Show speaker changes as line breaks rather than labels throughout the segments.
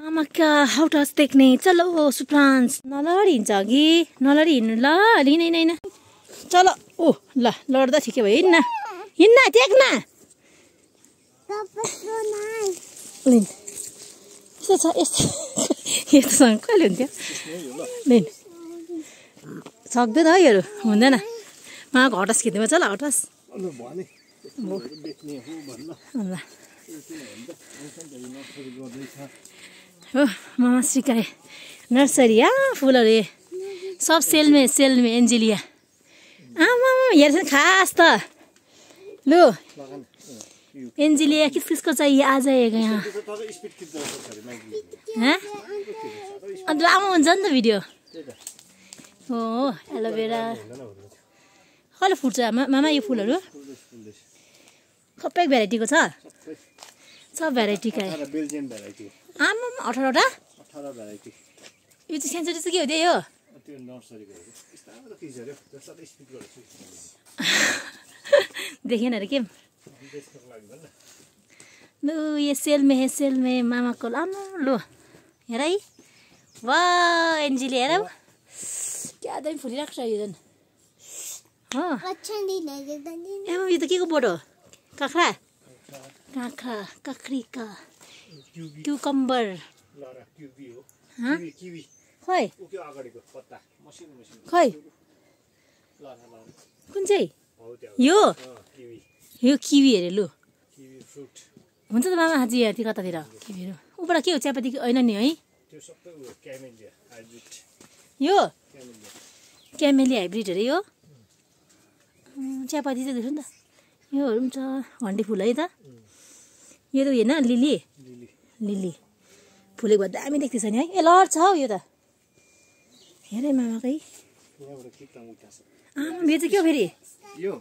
आमा क्या हाउटास देख्ने चलो सुप्रान्स नलहरी हिँड्छ अघि नलहरी हिँड्नु ल लिँदैन चलो ओ ल लड्दा ठिकै भयो हिँड्न टेक्न लिन यस्तो छ यस्तोसँग कहिले हुन्थ्यो लिन सक्दैन है योहरू हुँदैन माको हटास खिच्दैमा चल हटास ल हो मामा सिकाए नर्सरी फुलहरू सब सेलमे एन्जेलिया आमा हेर्छ खास त लु एन्जेलिया किसको चाहिए आज यहाँ अन्त लामो हुन्छ नि त भिडियो हो एलोभेरा कहिले फुट्छ मामा यो फुलहरू सबै भेराइटीको छ सब भेराइटीका आमा 18वटा यो चाहिँ सेन्चुरी चाहिँ के हो त्यही हो देखेन अरे के लु यो सेलमे मामाको लामो लु हेर है वा एन्जिली हेर क्या दामी फुलिरहेको छ यो झन् हो यो त के को बोट हो काँक्रीका क्युकम्बर खै कुन चाहिँ यो किवी अरे लु हुन्छ त मामा हाजी यहाँ कतातिर किवीहरू ऊबाट के हो चियापत्ती होइन नि है यो क्यामेली हाइब्रिड अरे यो चियापत्ती चाहिँ देख्छु नि त योहरू पनि छ हन्डी फुल है त यो त होइन लिली फुलेको भए दामी देख्दैछ नि है ए लड्छ हौ यो त हेरे मामाकै यो चाहिँ के हो फेरि यो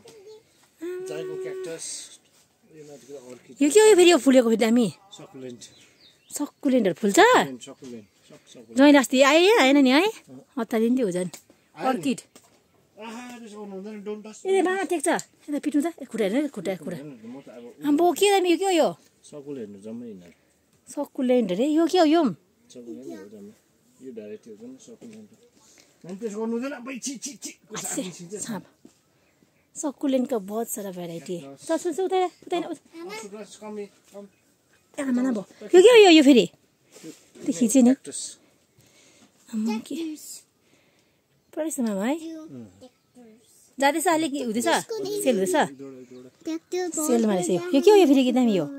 के हो फेरि यो फुलेको फेरि दामी सकुलेन्टहरू फुल्छ जहिले अस्ति आएन नि है अत्तालिन्थ्यो हो झन् अर्किड ए मामा टेक्छ यता पिट्नु त खुट्टा आम्बो के दामी यो के हो यो सकुलेन्ट अरे यो के हो यो सकुलेन्टको बहुत सारा भेराइटी आमा भयो यो के हो यो फेरि त्यो खिच्यो नि परेछ मामा है जाँदैछ अलिक हुँदैछ सेल हुँदैछ सेलमा रहेछ यो के हो यो फेरि के दामी यो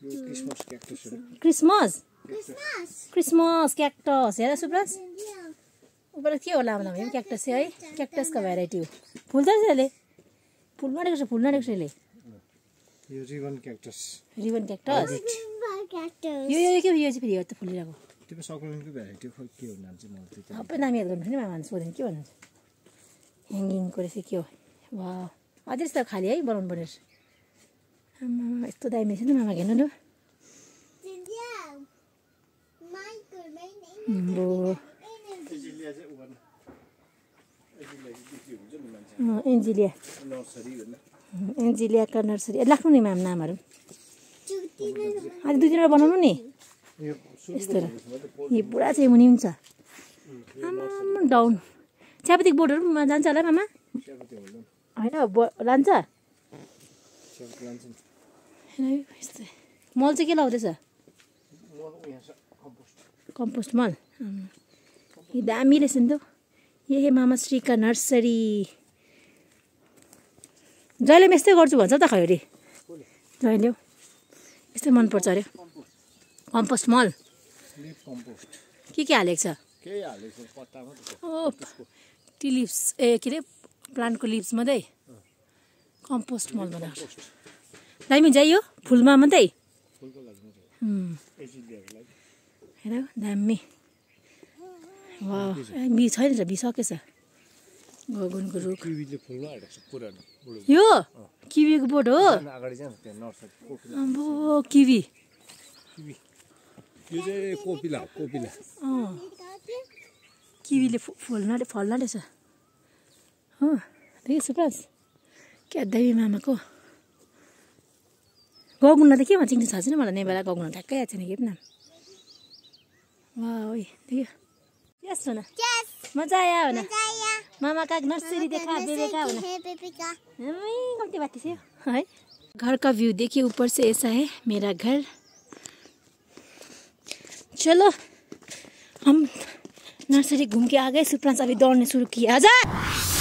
क्रिसमस क्याक्टस हेर सुब्रास ऊपर के होला लामो लामो क्याक्टस है क्याक्टसको भेराइटी हो फुल्छ नि यसले फुल नडेको छ यसले यो रिबन क्याक्टस यो के यो चाहिँ फेरि यो त फुलिरहेको त्यो सकुलेन्टको भेराइटी खै के हो नाम चाहिँ मलाई त्यो सबै नाम याद गर्नु नि मामाले सोधेन के भन्नुहुन्छ ह्याङ्गिङको रहेछ के हो वा अझै यस्तो खाली है बनाउनु पर्ने रहेछ आमा यस्तो दामी छ नि मामा हेर्नु लु एन्जिलियाका नर्सरी लाग्नु नि माम नामहरू अझै 2-3वटा बनाउनु नि यस्तो यो पुरा चाहिँ मुनि हुन्छ आमा डाउन चियापत्तीको बोटहरू पनि जान्छ होला मामा होइन लान्छ यस्तो मल चाहिँ के लाउँदैछ कम्पोस्ट मल यो दामी रहेछ नि त यो मामा श्रीका नर्सरी जहिले पनि यस्तै गर्छु भन्छ त खैरी जहिले यस्तै मनपर्छ अरे कम्पोस्ट मल के हालेको छ ओ टी लिप्स ए के अरे प्लान्टको लिप्स मात्रै कम्पोस्ट मल बनाएको दामी हुन्छ यो फुलमा मात्रै हेर दामी वा बी छैन छ बी सकेछ गगनको रुख यो किवीको बोट हो अम्बो किवी किवीले फल्न रहेछ हो देखेछु सुप्रास क्या दामी मामाको गगुनलाई त के भन्छ इङ्ग्लिस थाहा छैन मलाई नेपाली गगुन ठ्याक्कै याद छैन के पनि नाम वाह देखियो यस हो ना मजा आया हो ना मामा का नर्सरी देखा बेबे का हो ना कम्ती बात थियो है। घर का व्यू देखिए ऊपर से ऐसा है मेरा घर। चलो हम नर्सरी घूम के आ गए। सुप्रांश अभी दौड़ने शुरू किया। आजा।